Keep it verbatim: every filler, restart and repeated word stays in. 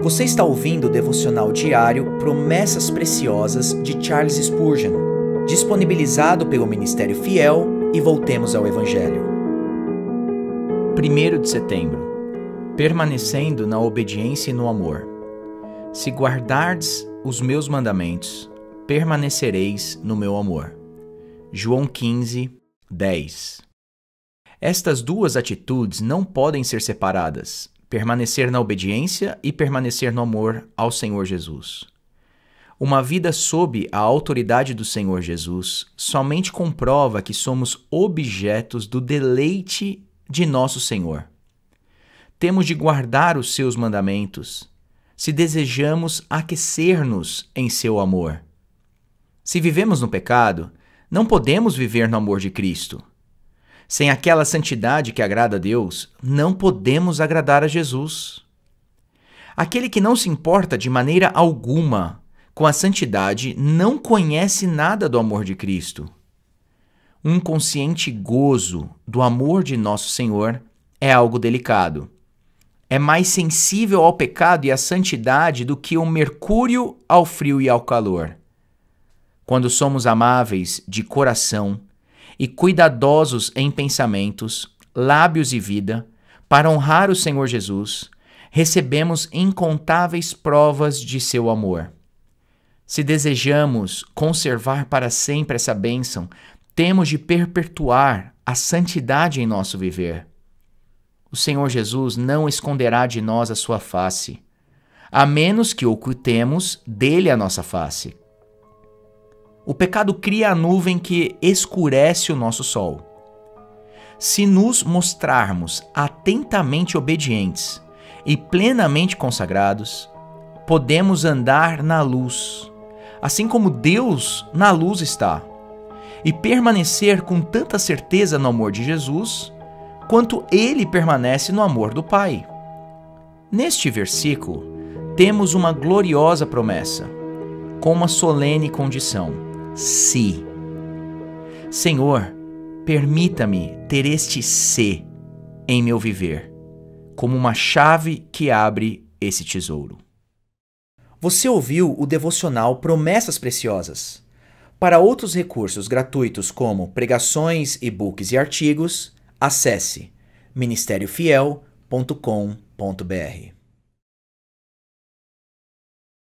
Você está ouvindo o devocional diário Promessas Preciosas de Charles Spurgeon, disponibilizado pelo Ministério Fiel e Voltemos ao Evangelho. primeiro de setembro. Permanecendo na obediência e no amor. Se guardardes os meus mandamentos, permanecereis no meu amor. João quinze, dez. Estas duas atitudes não podem ser separadas. Permanecer na obediência e permanecer no amor ao Senhor Jesus. Uma vida sob a autoridade do Senhor Jesus somente comprova que somos objetos do deleite de nosso Senhor. Temos de guardar os seus mandamentos, se desejamos aquecer-nos em seu amor. Se vivemos no pecado, não podemos viver no amor de Cristo. Sem aquela santidade que agrada a Deus, não podemos agradar a Jesus. Aquele que não se importa de maneira alguma com a santidade não conhece nada do amor de Cristo. Um consciente gozo do amor de nosso Senhor é algo delicado. É mais sensível ao pecado e à santidade do que o mercúrio ao frio e ao calor. Quando somos amáveis de coração e cuidadosos em pensamentos, lábios e vida, para honrar o Senhor Jesus, recebemos incontáveis provas de seu amor. Se desejamos conservar para sempre essa bênção, temos de perpetuar a santidade em nosso viver. O Senhor Jesus não esconderá de nós a sua face, a menos que ocultemos dele a nossa face. O pecado cria a nuvem que escurece o nosso sol. Se nos mostrarmos atentamente obedientes e plenamente consagrados, podemos andar na luz, assim como Deus na luz está, e permanecer com tanta certeza no amor de Jesus, quanto Ele permanece no amor do Pai. Neste versículo, temos uma gloriosa promessa, com uma solene condição. Se. Senhor, permita-me ter este se em meu viver, como uma chave que abre esse tesouro. Você ouviu o devocional Promessas Preciosas. Para outros recursos gratuitos como pregações, e-books e artigos, acesse ministério fiel ponto com ponto br.